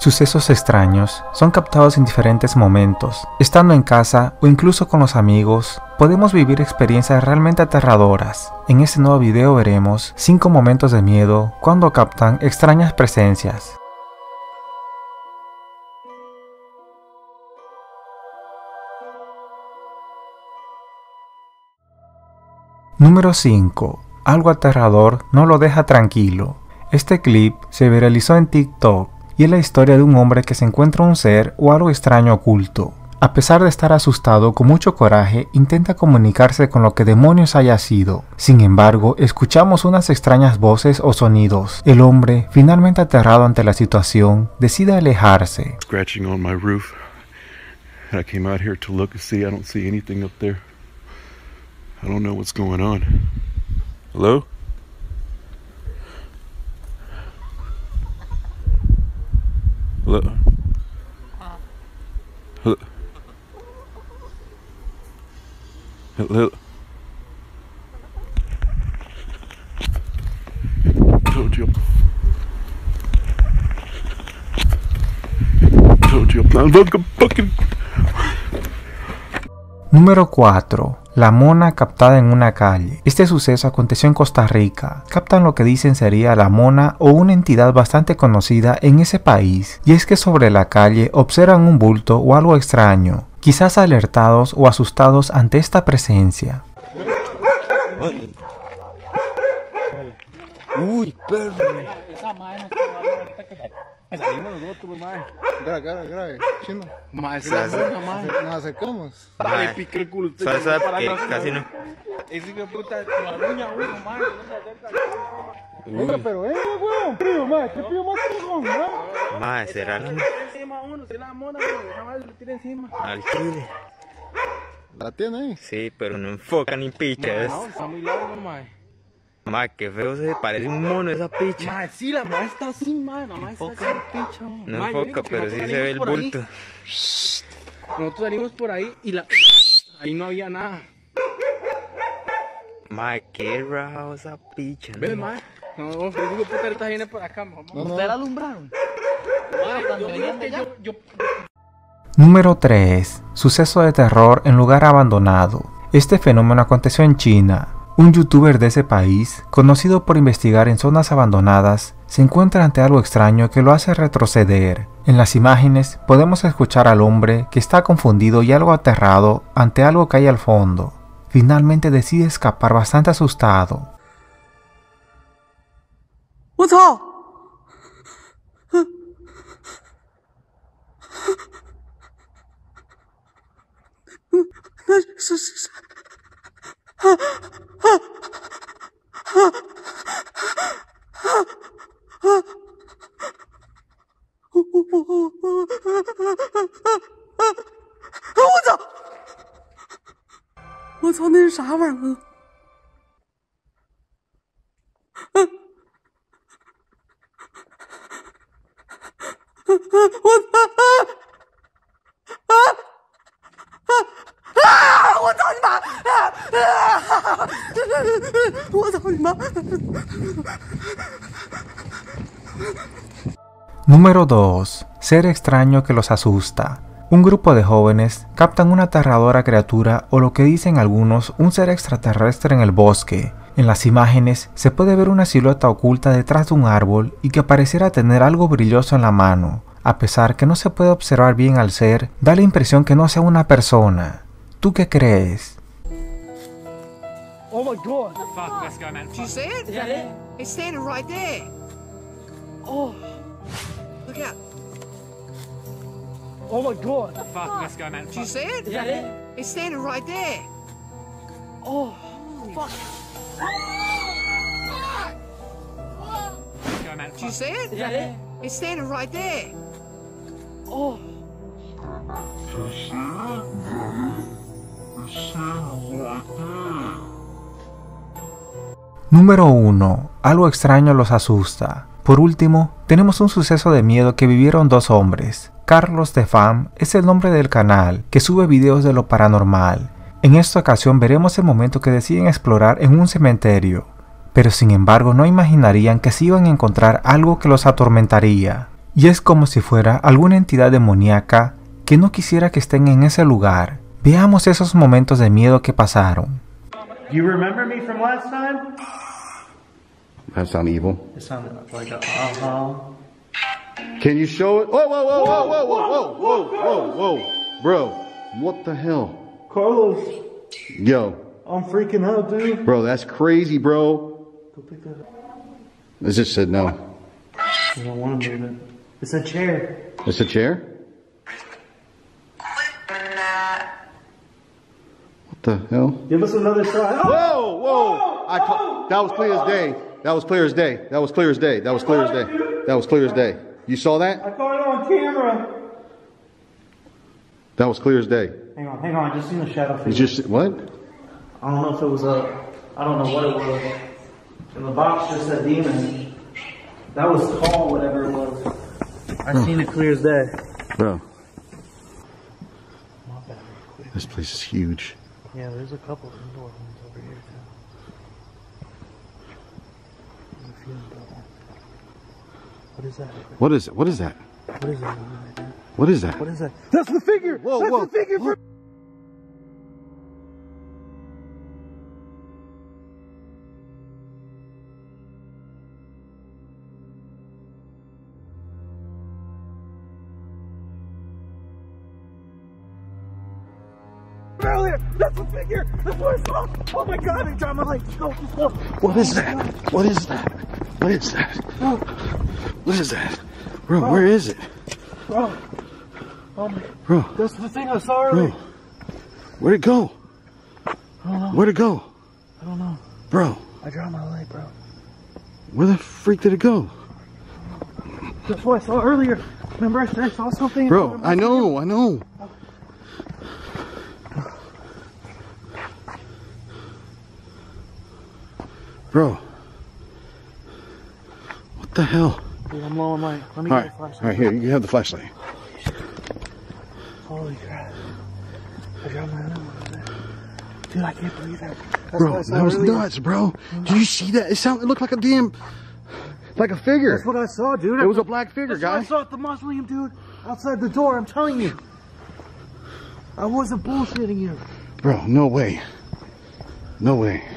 Sucesos extraños son captados en diferentes momentos. Estando en casa o incluso con los amigos, podemos vivir experiencias realmente aterradoras. En este nuevo video veremos 5 momentos de miedo cuando captan extrañas presencias. Número 5. Algo aterrador no lo deja tranquilo. Este clip se viralizó en TikTok y es la historia de un hombre que se encuentra un ser o algo extraño oculto. A pesar de estar asustado, con mucho coraje, intenta comunicarse con lo que demonios haya sido. Sin embargo, escuchamos unas extrañas voces o sonidos. El hombre, finalmente aterrado ante la situación, decide alejarse. Scratching on my roof. I came out here to look and see. I don't see anything up there. I don't know what's going on. Hello? Hello? Hello? Hello? Told you. I'm fucking... Número 4. La mona captada en una calle. Este suceso aconteció en Costa Rica. Captan lo que dicen sería la mona o una entidad bastante conocida en ese país. Y es que sobre la calle observan un bulto o algo extraño, quizás alertados o asustados ante esta presencia. Uy, perro. Esa madre nos salimos nosotros, madre. Grave, chino. Madre, nos acercamos. Dale, pique el culo. ¿Sabes que casi no? Ese hijo de puta, la uña uno, madre, no se acerca. Venga, pero weón, frío, madre, ¿qué frío más frío, madre? Madre, será la... Encima uno, se la mona, esa madre le tira encima. Al chile. ¿La tiene ahí? Sí, pero no enfoca ni pichas. No, está muy largo, madre. Madre, qué feo se parece un mono esa picha. Madre, sí, la madre está así, madre, la madre está así, picha, madre. No enfoca, pero sí se ve el bulto. Nosotros salimos por ahí y ahí no había nada. Madre, qué raro esa picha. ¿Ves, madre? No, yo digo, puta, ahorita viene por acá, mamá. ¿Ustedes la alumbraron? Yo... Número 3. Suceso de terror en lugar abandonado. Este fenómeno aconteció en China. Un youtuber de ese país, conocido por investigar en zonas abandonadas, se encuentra ante algo extraño que lo hace retroceder. En las imágenes podemos escuchar al hombre que está confundido y algo aterrado ante algo que hay al fondo. Finalmente decide escapar bastante asustado. Número 2. Ser extraño que los asusta. Un grupo de jóvenes captan una aterradora criatura o lo que dicen algunos un ser extraterrestre en el bosque. En las imágenes se puede ver una silueta oculta detrás de un árbol y que pareciera tener algo brilloso en la mano. A pesar que no se puede observar bien al ser, da la impresión que no sea una persona. ¿Tú qué crees? Oh my god. Fuck, let's go, man. Do you see it? Yeah. It's standing right there. Oh, Look out. oh my god. Fuck, let's go, man. Do you see it? Yeah. It's standing right there. Oh, fuck. Let's go, man. Do you see it? Yeah. It's standing right there. Oh. Número 1. Algo extraño los asusta. Por último, tenemos un suceso de miedo que vivieron dos hombres. Carlos de Fam es el nombre del canal, que sube videos de lo paranormal. En esta ocasión veremos el momento que deciden explorar en un cementerio, pero sin embargo no imaginarían que se iban a encontrar algo que los atormentaría. y es como si fuera alguna entidad demoníaca que no quisiera que estén en ese lugar. Veamos esos momentos de miedo que pasaron. Do you remember me from last time? That sound evil. It sounded like a Can you show it? Whoa, whoa, whoa, whoa, whoa, whoa, whoa, whoa, whoa, whoa. Bro, what the hell? Carlos, Yo, I'm freaking out, dude. bro, that's crazy, bro. Go pick that up. It just said no. I don't want to move it. It's a chair. It's a chair? What the hell? Give us another shot. Whoa, whoa! That was clear as day. That was clear as day. That was clear as day. That was clear as day. That was clear as day. You saw I that? caught it on camera. That was clear as day. Hang on. I just seen a shadow You figure. just, what? I don't know if it was I don't know what it was. And the box just said demon. That was tall, whatever it was. I seen it clear as day. Bro. This place is huge. Yeah, there's a couple of indoor ones over here too. What is that? What is it? What is that? What is that? What is that? What is that? That's the figure! Whoa, That's whoa. the figure for earlier! That's the figure! That's what I saw! Oh my god, I dropped my light! Just go! What is that? What is that? What is that? What is that? Bro, where is it? Bro! Oh my... Bro, That's the thing I saw earlier! bro. Where'd it go? I don't know. Where'd it go? I don't know. Bro, I dropped my light, bro. where the freak did it go? That's what I saw earlier. Remember I saw something? Bro, I know. Bro. What the hell? Dude, I'm low on light. Let me Alright, get a flashlight. alright, here, you have the flashlight. Holy crap. I dropped my other one. Dude, I can't believe that. That's Bro, what I saw that was earlier. nuts, bro. Did you see that? It looked like a damn, like a figure. That's what I saw, dude. It was a black figure, That's what I guy. saw at the mausoleum, dude. Outside the door, I'm telling you. I wasn't bullshitting you. Bro, no way. No way.